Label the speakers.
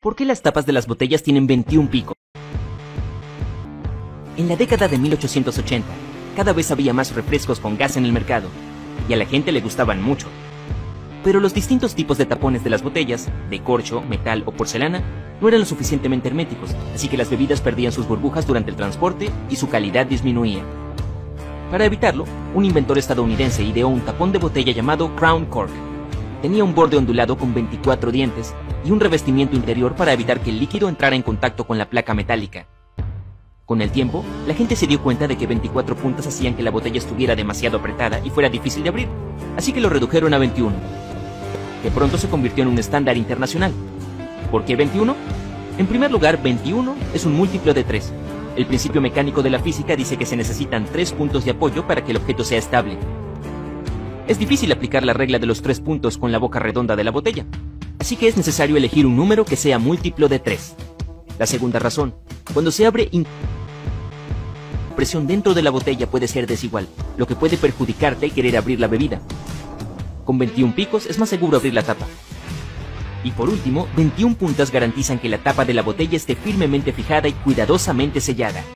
Speaker 1: ¿Por qué las tapas de las botellas tienen 21 picos? En la década de 1880, cada vez había más refrescos con gas en el mercado, y a la gente le gustaban mucho. Pero los distintos tipos de tapones de las botellas, de corcho, metal o porcelana, no eran lo suficientemente herméticos, así que las bebidas perdían sus burbujas durante el transporte y su calidad disminuía. Para evitarlo, un inventor estadounidense ideó un tapón de botella llamado Crown Cork. Tenía un borde ondulado con 24 dientes y un revestimiento interior para evitar que el líquido entrara en contacto con la placa metálica. Con el tiempo, la gente se dio cuenta de que 24 puntas hacían que la botella estuviera demasiado apretada y fuera difícil de abrir, así que lo redujeron a 21, que pronto se convirtió en un estándar internacional. ¿Por qué 21? En primer lugar, 21 es un múltiplo de 3. El principio mecánico de la física dice que se necesitan 3 puntos de apoyo para que el objeto sea estable. Es difícil aplicar la regla de los 3 puntos con la boca redonda de la botella, así que es necesario elegir un número que sea múltiplo de 3. La segunda razón, cuando se abre la presión dentro de la botella puede ser desigual, lo que puede perjudicarte y querer abrir la bebida. Con 21 picos es más seguro abrir la tapa. Y por último, 21 puntas garantizan que la tapa de la botella esté firmemente fijada y cuidadosamente sellada.